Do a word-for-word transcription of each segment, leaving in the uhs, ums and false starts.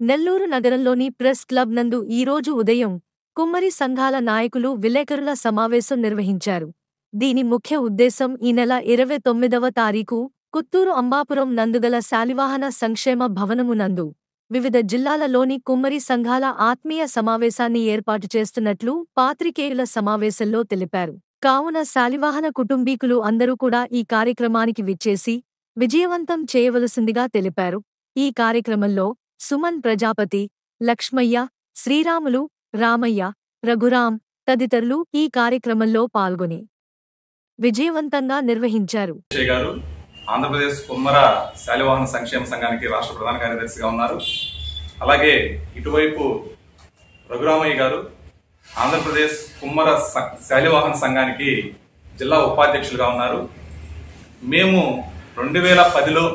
నెల్లూరు నగరంలోని press club నందు ఈరోజు ఉదయం కుమ్మరి సంఘాల నాయకులు విలేకరుల సమావేశం నిర్వహించారు. దీని ముఖ్య ఉద్దేశం ఈ నెల ఇరవై తొమ్మిదవ తారీఖు కుత్తూరు అంబాపురం నందుగల శాలివాహన సంక్షేమ భవనము నందు వివిధ జిల్లాలలోని కుమ్మరి సంఘాల ఆత్మీయ సమావేశాన్ని ఏర్పాటు చేస్తున్నట్లు పాత్రికేయుల సమావేశంలో తెలిపారు. కావున శాలివాహన కుటుంబీకులు అందరూ కూడా ఈ కార్యక్రమానికి విచ్చేసి విజయవంతం చేయవలసిందిగా తెలిపారు. ఈ కార్యక్రమంలో సుమన్ ప్రజాపతి, లక్ష్మయ్య, శ్రీరాములు, రామయ్య, రఘురాం తదితరులు ఈ కార్యక్రమంలో పాల్గొని విజయవంతంగా నిర్వహించారు. ఆంధ్రప్రదేశ్ కుమ్మర శాలివాహన సంక్షేమ సంఘానికి రాష్ట్ర ప్రధాన కార్యదర్శిగా ఉన్నారు. అలాగే ఇటువైపు రఘురామయ్య గారు ఆంధ్రప్రదేశ్ కుమ్మర శాలివాహన సంఘానికి జిల్లా ఉపాధ్యక్షులుగా ఉన్నారు. మేము రెండు వేల పదిలో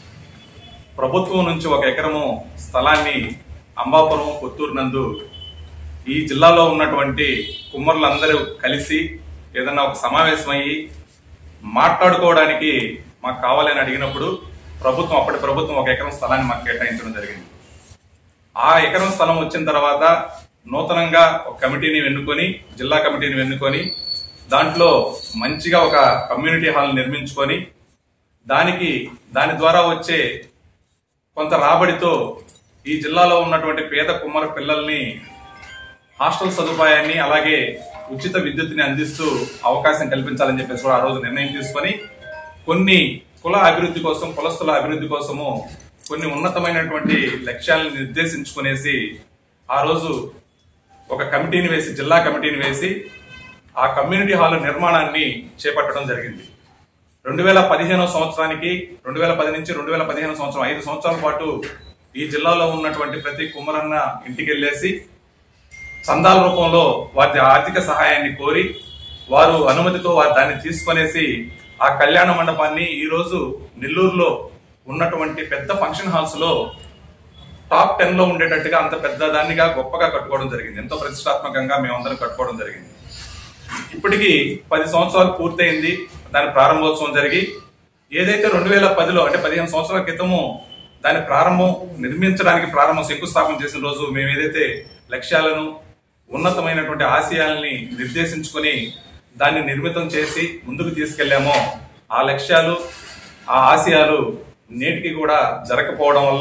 ప్రభుత్వం నుంచి ఒక ఎకరము స్థలాన్ని అంబాపురం కొత్తూరు నందు ఈ జిల్లాలో ఉన్నటువంటి కుమ్మరులందరూ కలిసి ఏదన్నా ఒక సమావేశం అయ్యి మాట్లాడుకోవడానికి మాకు కావాలని అడిగినప్పుడు ప్రభుత్వం అప్పటి ప్రభుత్వం ఒక ఎకరం స్థలాన్ని మాకు కేటాయించడం జరిగింది. ఆ ఎకరం స్థలం వచ్చిన తర్వాత నూతనంగా ఒక కమిటీని ఎన్నుకొని జిల్లా కమిటీని ఎన్నుకొని దాంట్లో మంచిగా ఒక కమ్యూనిటీ హాల్ నిర్మించుకొని దానికి దాని ద్వారా వచ్చే కొంత రాబడితో ఈ జిల్లాలో ఉన్నటువంటి పేద కుమ్మర పిల్లల్ని హాస్టల్ సదుపాయాన్ని అలాగే ఉచిత విద్యుత్ని అందిస్తూ అవకాశం కల్పించాలని చెప్పేసి కూడా ఆ రోజు నిర్ణయం తీసుకొని కొన్ని కుల అభివృద్ధి కోసం కులస్తుల అభివృద్ధి కోసము కొన్ని ఉన్నతమైనటువంటి లక్ష్యాలను నిర్దేశించుకునేసి ఆ రోజు ఒక కమిటీని వేసి జిల్లా కమిటీని వేసి ఆ కమ్యూనిటీ హాల్ నిర్మాణాన్ని చేపట్టడం జరిగింది. రెండు వేల పదిహేనో సంవత్సరానికి రెండు వేల పది నుంచి రెండు వేల పదిహేను సంవత్సరం ఐదు సంవత్సరాల పాటు ఈ జిల్లాలో ఉన్నటువంటి ప్రతి కుమ్మరన్న ఇంటికి వెళ్ళేసి చందాల రూపంలో వారి ఆర్థిక సహాయాన్ని కోరి వారు అనుమతితో వారు దాన్ని తీసుకునేసి ఆ కళ్యాణ మండపాన్ని ఈ రోజు నెల్లూరులో ఉన్నటువంటి పెద్ద ఫంక్షన్ హాల్స్ లో టాప్ టెన్ లో ఉండేటట్టుగా అంత పెద్ద దాన్నిగా గొప్పగా కట్టుకోవడం జరిగింది. ఎంతో ప్రతిష్టాత్మకంగా మేమందరం కట్టుకోవడం జరిగింది. ఇప్పటికీ పది సంవత్సరాలు పూర్తయింది దాని ప్రారంభోత్సవం జరిగి. ఏదైతే రెండు వేల పదిలో అంటే పదిహేను సంవత్సరాల క్రితము దాని ప్రారంభం నిర్మించడానికి ప్రారంభం శంకుస్థాపన చేసిన రోజు మేము ఏదైతే లక్ష్యాలను ఉన్నతమైనటువంటి ఆశయాల్ని నిర్దేశించుకొని దాన్ని నిర్మితం చేసి ముందుకు తీసుకెళ్లామో ఆ లక్ష్యాలు ఆ ఆశయాలు నేటికి కూడా జరగకపోవడం వల్ల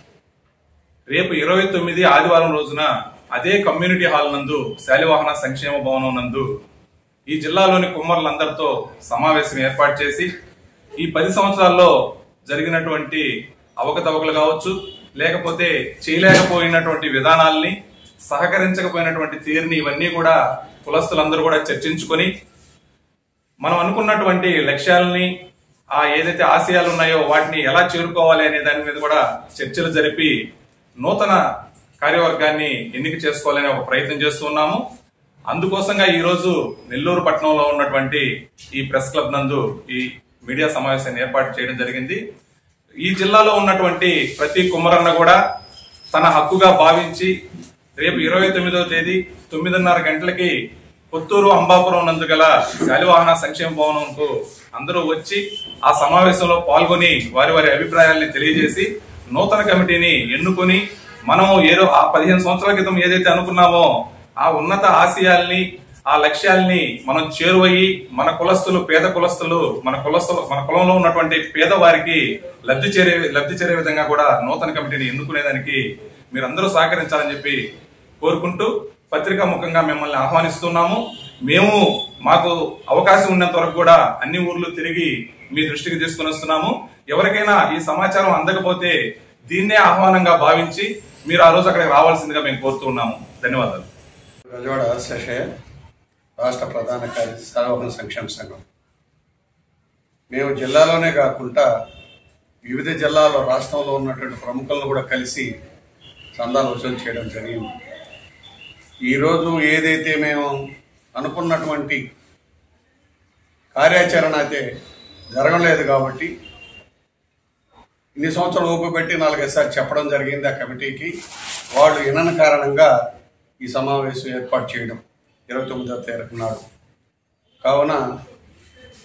రేపు ఇరవై తొమ్మిది ఆదివారం రోజున అదే కమ్యూనిటీ హాల్ నందు శాలివాహన సంక్షేమ భవనం నందు ఈ జిల్లాలోని కుమ్మరులందరితో సమావేశం ఏర్పాటు చేసి ఈ పది సంవత్సరాల్లో జరిగినటువంటి అవకతవకలు కావచ్చు, లేకపోతే చేయలేకపోయినటువంటి విధానాల్ని, సహకరించకపోయినటువంటి తీరుని ఇవన్నీ కూడా కులస్తులందరూ కూడా చర్చించుకొని మనం అనుకున్నటువంటి లక్ష్యాలని ఆ ఏదైతే ఆశయాలు ఉన్నాయో వాటిని ఎలా చేరుకోవాలి అనే దాని మీద కూడా చర్చలు జరిపి నూతన కార్యవర్గాన్ని ఎన్నిక చేసుకోవాలని ఒక ప్రయత్నం చేస్తున్నాము. అందుకోసంగా ఈ రోజు నెల్లూరు పట్టణంలో ఉన్నటువంటి ఈ ప్రెస్ క్లబ్ నందు ఈ మీడియా సమావేశాన్ని ఏర్పాటు చేయడం జరిగింది. ఈ జిల్లాలో ఉన్నటువంటి ప్రతి కుమ్మరన్న కూడా తన హక్కుగా భావించి రేపు ఇరవై తొమ్మిదవ తేదీ తొమ్మిదిన్నర గంటలకి కొత్తూరు అంబాపురం నందు గల శాలివాహన సంక్షేమ భవనంకు అందరూ వచ్చి ఆ సమావేశంలో పాల్గొని వారి వారి అభిప్రాయాల్ని తెలియజేసి నూతన కమిటీని ఎన్నుకొని మనం ఏదో ఆ పదిహేను సంవత్సరాల క్రితం ఏదైతే అనుకున్నామో ఆ ఉన్నత ఆశయాల్ని ఆ లక్ష్యాల్ని మనం చేరువయ్యి మన కులస్తులు పేద కులస్తులు మన కులస్తులు మన కులంలో ఉన్నటువంటి పేదవారికి లబ్ధి చేరే లబ్ధి చేరే విధంగా కూడా నూతన కమిటీని ఎన్నుకునేదానికి మీరందరూ సహకరించాలని చెప్పి కోరుకుంటూ పత్రికా ముఖంగా మిమ్మల్ని ఆహ్వానిస్తున్నాము. మేము మాకు అవకాశం ఉన్నంత వరకు కూడా అన్ని ఊర్లు తిరిగి మీ దృష్టికి తీసుకుని వస్తున్నాము. ఎవరికైనా ఈ సమాచారం అందకపోతే దీన్నే ఆహ్వానంగా భావించి మీరు ఆ రోజు అక్కడికి రావాల్సిందిగా మేము కోరుతున్నాము. ధన్యవాదాలు. రజవాడ శేషయ్య, రాష్ట్ర ప్రధాన కార్యదర్శి శాలివాహన సంక్షేమ సంఘం. మేము జిల్లాలోనే కాకుండా వివిధ జిల్లాలో రాష్ట్రంలో ఉన్నటువంటి ప్రముఖులను కూడా కలిసి చందాలు వసూలు చేయడం జరిగింది. ఈరోజు ఏదైతే మేము అనుకున్నటువంటి కార్యాచరణ అయితే జరగలేదు కాబట్టి ఇన్ని సంవత్సరాలు ఊపిపెట్టి నాలుగైదుసారి చెప్పడం జరిగింది ఆ కమిటీకి. వాళ్ళు వినని కారణంగా ఈ సమావేశం ఏర్పాటు చేయడం ఇరవై తొమ్మిదవ తారీఖు నాడు. కావున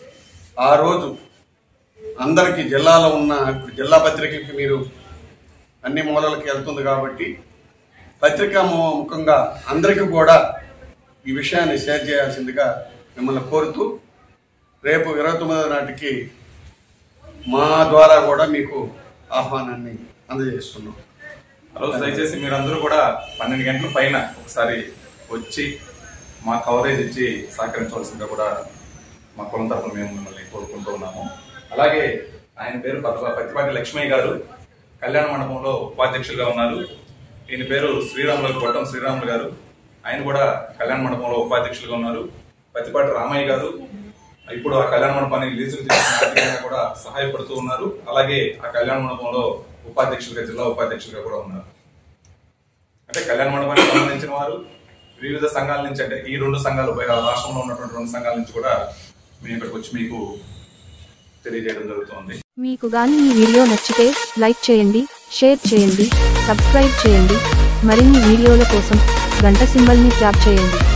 ఆ రోజు అందరికీ జిల్లాలో ఉన్న జిల్లా పత్రికలకి మీరు అన్ని మూలలకి వెళ్తుంది కాబట్టి పత్రికా ముఖంగా అందరికీ కూడా ఈ విషయాన్ని షేర్ చేయాల్సిందిగా మిమ్మల్ని కోరుతూ రేపు ఇరవై తొమ్మిదవ నాటికి మా ద్వారా కూడా మీకు ఆహ్వానాన్ని అందజేస్తున్నాం. రోజు దయచేసి మీరందరూ కూడా పన్నెండు గంటల పైన ఒకసారి వచ్చి మా కవరేజ్ ఇచ్చి సహకరించవలసిందిగా కూడా మా కులం తరఫున మేము మిమ్మల్ని కోరుకుంటూ ఉన్నాము. అలాగే ఆయన పేరు పత్తిపాటి లక్ష్మయ్య గారు కళ్యాణ మండపంలో ఉపాధ్యక్షులుగా ఉన్నారు. ఈయన పేరు శ్రీరాములు గొట్టం శ్రీరాములు గారు, ఆయన కూడా కళ్యాణ మండపంలో ఉపాధ్యక్షులుగా ఉన్నారు. పత్తిపాటి రామయ్య గారు ఇప్పుడు ఆ కళ్యాణ మండపాన్ని లీజుకు తీసుకుని కూడా సహాయపడుతూ ఉన్నారు. అలాగే ఆ కళ్యాణ మండపంలో ఉపాధ్యక్షులుగా జిల్లా ఉపాధ్యక్షులుగా కూడా ఉన్నారు. అంటే కళ్యాణ మండపానికి సంబంధించిన వారు వివిధ సంఘాల నుంచి, అంటే ఈ రెండు సంఘాలు రాష్ట్రంలో ఉన్నటువంటి రెండు సంఘాల నుంచి కూడా మేము ఇక్కడికి వచ్చి మీకు తెలియజేయడం జరుగుతుంది. మీకు గాని ఈ వీడియో నచ్చితే లైక్ చేయండి, షేర్ చేయండి, సబ్స్క్రైబ్ చేయండి. మరిన్ని వీడియోల కోసం గంట సింబల్ ని ట్యాప్ చేయండి.